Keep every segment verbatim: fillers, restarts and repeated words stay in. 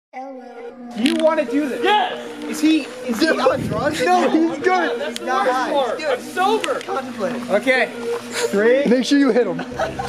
You want to do this? Yes! Is he, is he on drugs? No, he's good! That's He's the not worst high. part. I'm sober! Contemplating. Okay. Three. Make sure you hit him.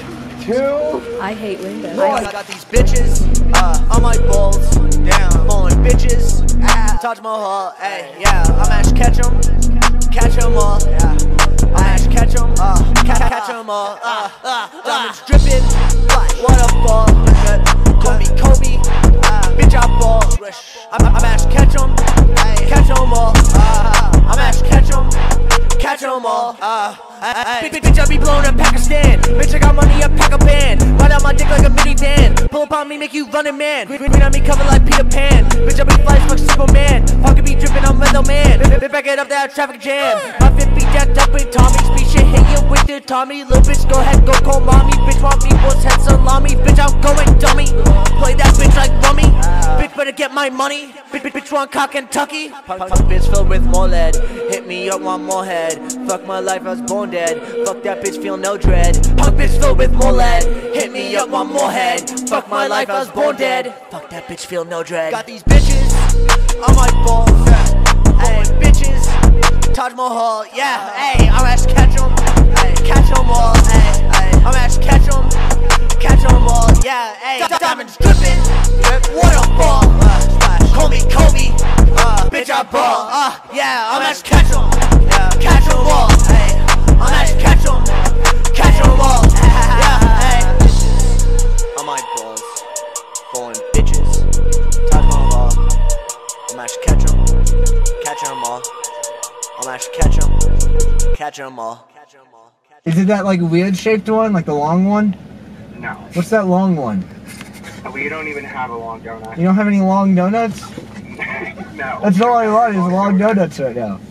Two. I hate windows. I got these bitches uh, on my balls, down, blowing bitches, ah, Taj Mahal, hey, yeah, I'm Ash Ketchum, catch 'em all, yeah, I'm Ash Ketchum, uh, catch, catch 'em all, uh, uh, diamonds dripping, waterfall, call me Kobe, uh, bitch I ball, I'm, I'm Ash Ketchum, catch 'em all, uh, I'm Ash Ketchum, catch 'em all, uh, bitch, bitch I be blowing up Pakistan, bitch I got money up pack a band, ride out my dick like a minivan, pull up on me make you running man, green, green on me cover like Peter Pan, bitch I be flies fuck Superman, pocket be dripping on Weather Man, bitch back it up that traffic jam, my fit be jacked up with Tommy, speed shit hit you with the Tommy, little bitch go ahead go call mommy, bitch want me boss head salami, bitch I'm going dummy, play that bitch like rummy, bitch better get my money, bitch, bitch, bitch want cock Kentucky, punk, punk bitch filled with more lead, hit me up want more head, fuck my life I was born dead, fuck that bitch feel no dread, punk bitch filled with more lead, hit me up want more head, fuck my life I was born dead, fuck that bitch feel no dread, got these bitches on my balls, hey bitches, Taj Mahal, yeah, hey I'm Ash Ketchum, hey catch 'em all, hey, hey I'm Ash Ketchum, catch 'em all, yeah, hey diamonds dripping, waterfall, uh, call me Kobe, uh, bitch I ball, uh, yeah I'm Ash Ketchum, yeah, catch 'em all, hey I'm Ash Ketchum, catch 'em all, yeah, hey on my balls, falling bitches, Taj Mahal, I'm Ash Ketchum, catch 'em all, I'm Ash Ketchum, catch 'em all. Is it that like weird shaped one, like the long one? No. What's that long one? We don't even have a long donut. You don't have any long donuts? No. That's all I want is long donuts right now.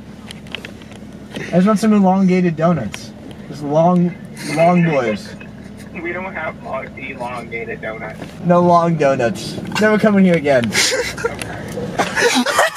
I just want some elongated donuts. Just long, long boys. We don't have elongated donuts. No long donuts. Never coming here again. Okay.